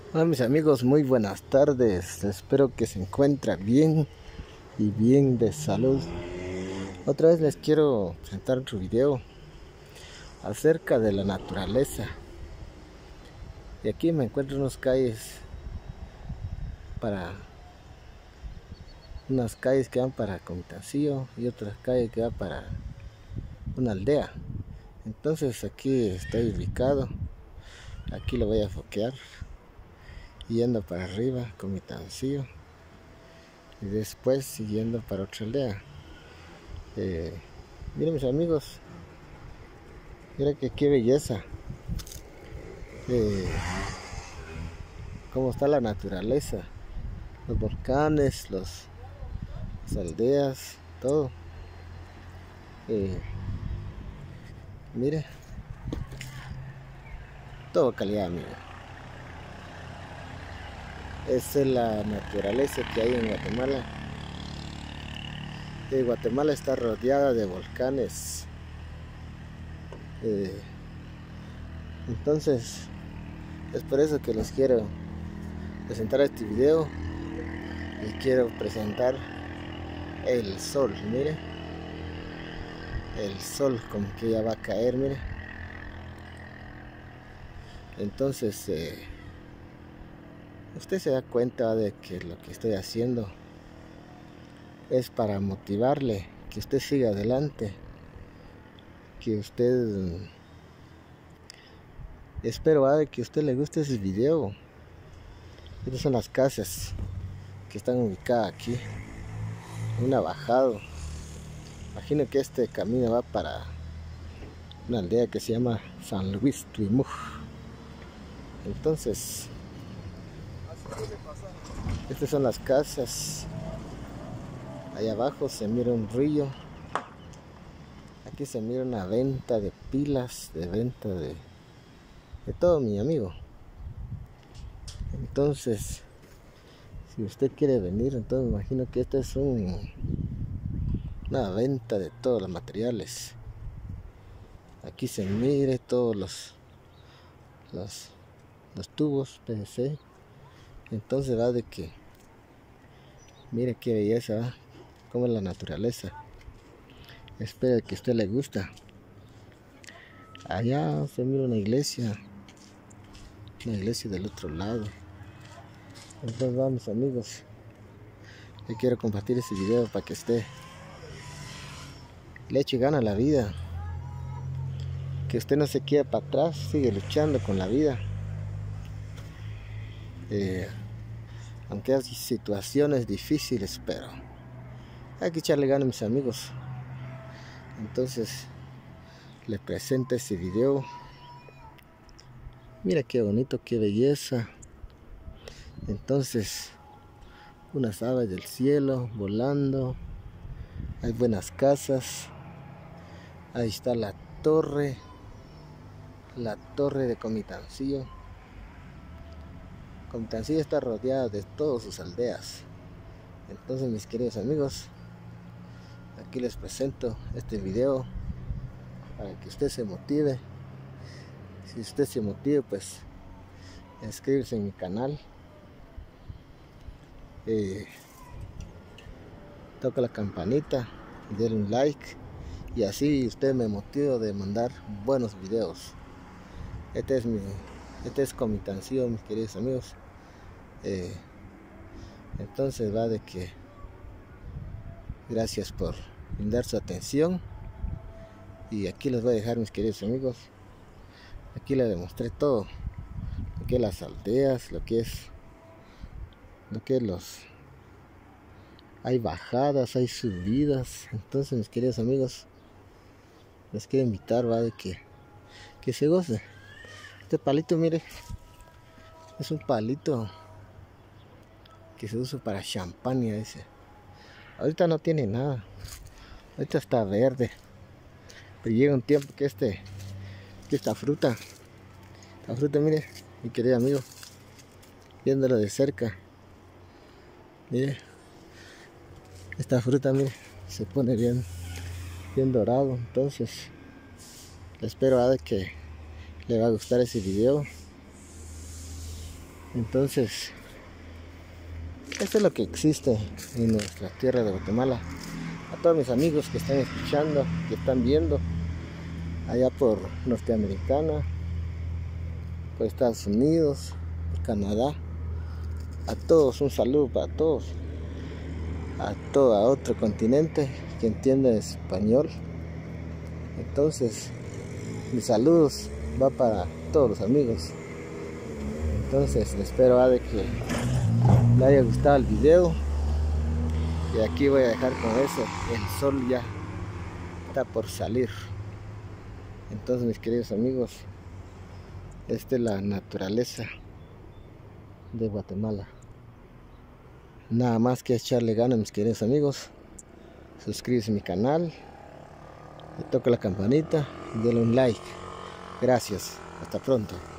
Hola mis amigos, muy buenas tardes. Espero que se encuentren bien y bien de salud. Otra vez les quiero presentar otro video acerca de la naturaleza. Y aquí me encuentro unas calles que van para Comitancillo y otras calles que van para una aldea. Entonces aquí estoy ubicado. Aquí lo voy a foquear yendo para arriba, Comitancillo, y después siguiendo para otra aldea. Miren mis amigos, mira que qué belleza, cómo está la naturaleza, los volcanes, las aldeas, todo. Mire, todo calidad, amigo. Esa es la naturaleza que hay en Guatemala. Guatemala está rodeada de volcanes. Entonces, es por eso que les quiero presentar este video y quiero presentar el sol. Mire, el sol como que ya va a caer, mire. Entonces usted se da cuenta de que lo que estoy haciendo es para motivarle, que usted siga adelante, que usted, espero de que a usted le guste ese video. Estas son las casas que están ubicadas aquí, una bajada. Imagino que este camino va para una aldea que se llama San Luis Tuimuj. Entonces, estas son las casas. Allá abajo se mira un río. Aquí se mira una venta de pilas, de venta de todo, mi amigo. Entonces, si usted quiere venir, entonces me imagino que esta es una venta de todos los materiales. Aquí se mire todos los tubos PVC. Entonces va de que mire qué belleza, ¿va? Como es la naturaleza. Espero que a usted le gusta. Allá se mira una iglesia del otro lado. Entonces vamos, amigos, yo quiero compartir este video para que usted le eche gana a la vida, que usted no se quede para atrás, sigue luchando con la vida. Aunque hay situaciones difíciles, pero hay que echarle ganas, mis amigos. Entonces les presento este video. Mira qué bonito, qué belleza. Entonces, unas aves del cielo volando. Hay buenas casas. Ahí está la torre de Comitancillo. Comitancillo está rodeada de todas sus aldeas. Entonces, mis queridos amigos, aquí les presento este video para que usted se motive. Si usted se motiva, pues inscríbase en mi canal, toca la campanita, denle un like, y así usted me motiva de mandar buenos videos. Este es Comitancillo, mis queridos amigos. Entonces va de que gracias por brindar su atención, y aquí les voy a dejar, mis queridos amigos. Aquí les demostré todo lo que es las aldeas, lo que es hay bajadas, hay subidas. Entonces, mis queridos amigos, les quiero invitar, va, de que se goce. Este palito, mire, es un palito que se usa para champaña ese. Ahorita no tiene nada, ahorita está verde, pero llega un tiempo que esta fruta, mire, mi querido amigo, viéndolo de cerca, mire, esta fruta, mire, se pone bien dorado. Entonces, espero de que le va a gustar ese video. Entonces, esto es lo que existe en nuestra tierra de Guatemala. A todos mis amigos que están escuchando, que están viendo allá por Norteamericana, por Estados Unidos, por Canadá, a todos un saludo para todos, a otro continente que entiende español. Entonces, mis saludos va para todos los amigos. Entonces, espero de que le haya gustado el video. Y aquí voy a dejar con eso. El sol ya está por salir. Entonces, mis queridos amigos, esta es la naturaleza de Guatemala. Nada más que echarle ganas, mis queridos amigos. Suscríbete a mi canal, toca la campanita y denle un like. Gracias. Hasta pronto.